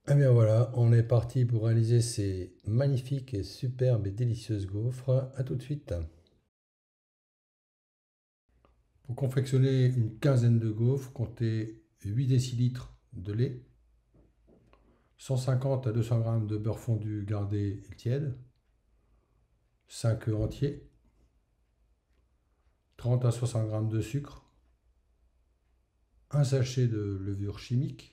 Eh bien voilà, on est parti pour réaliser ces magnifiques et superbes et délicieuses gaufres. À tout de suite. Pour confectionner une quinzaine de gaufres, comptez 8 décilitres de lait, 150 à 200 g de beurre fondu gardé et tiède, 5 œufs entiers, 30 à 60 g de sucre, un sachet de levure chimique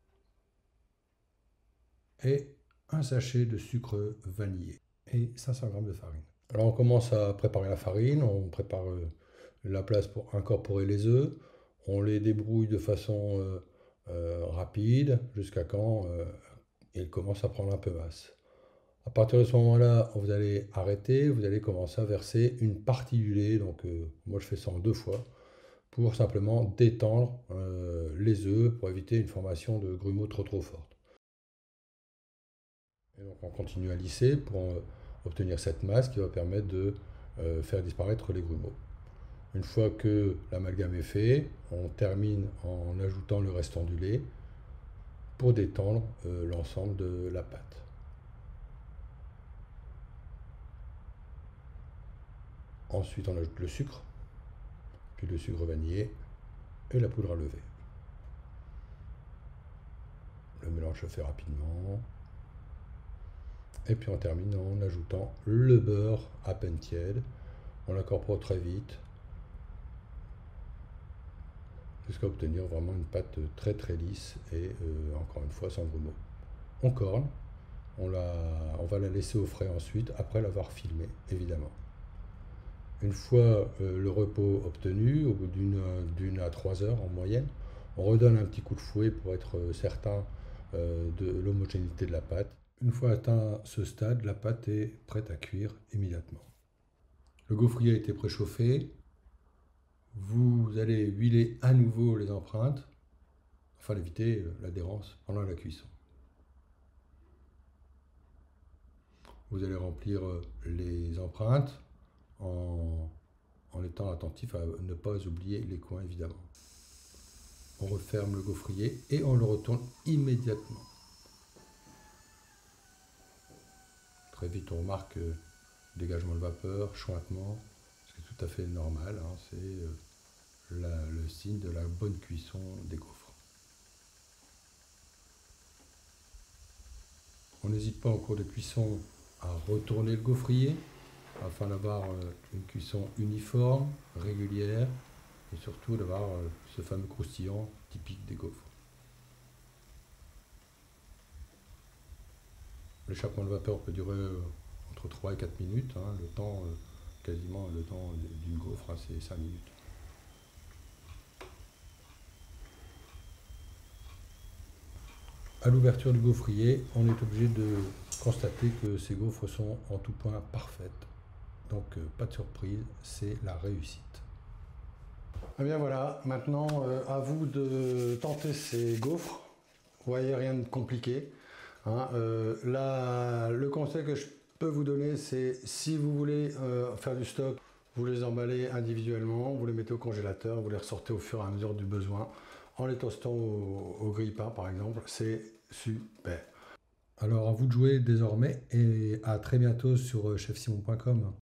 et un sachet de sucre vanillé et 500 g de farine. Alors on commence à préparer la farine, on prépare la place pour incorporer les œufs, on les débrouille de façon rapide jusqu'à quand ils commencent à prendre un peu masse. À partir de ce moment-là, vous allez arrêter, vous allez commencer à verser une partie du lait, donc moi je fais ça en 2 fois, pour simplement détendre les œufs, pour éviter une formation de grumeaux trop forte. Et donc on continue à lisser pour obtenir cette masse qui va permettre de faire disparaître les grumeaux. Une fois que l'amalgame est fait, on termine en ajoutant le restant du lait pour détendre l'ensemble de la pâte. Ensuite, on ajoute le sucre, puis le sucre vanillé et la poudre à lever. Le mélange se fait rapidement. Et puis on termine en ajoutant le beurre à peine tiède. On l'incorpore très vite jusqu'à obtenir vraiment une pâte très lisse et encore une fois sans grumeaux. On corne, on va la laisser au frais ensuite après l'avoir filmée évidemment. Une fois le repos obtenu, au bout d'une à 3 heures en moyenne, on redonne un petit coup de fouet pour être certain de l'homogénéité de la pâte. Une fois atteint ce stade, la pâte est prête à cuire immédiatement. Le gaufrier a été préchauffé. Vous allez huiler à nouveau les empreintes afin d'éviter l'adhérence pendant la cuisson. Vous allez remplir les empreintes en étant attentif à ne pas oublier les coins évidemment. On referme le gaufrier et on le retourne immédiatement. Très vite on remarque dégagement de vapeur, chointement, ce qui est tout à fait normal, hein, c'est le signe de la bonne cuisson des gaufres. On n'hésite pas en cours de cuisson à retourner le gaufrier afin d'avoir une cuisson uniforme, régulière et surtout d'avoir ce fameux croustillant typique des gaufres. L'échappement de vapeur peut durer entre 3 et 4 minutes, hein, le temps, quasiment le temps d'une gaufre, hein, c'est 5 minutes. À l'ouverture du gaufrier, on est obligé de constater que ces gaufres sont en tout point parfaites. Donc pas de surprise, c'est la réussite. Eh bien voilà, maintenant à vous de tenter ces gaufres. Vous voyez, rien de compliqué. Hein. Le conseil que je peux vous donner, c'est si vous voulez faire du stock, vous les emballez individuellement, vous les mettez au congélateur, vous les ressortez au fur et à mesure du besoin, en les toastant au grille-pain par exemple, c'est super. Alors à vous de jouer désormais et à très bientôt sur chefsimon.com.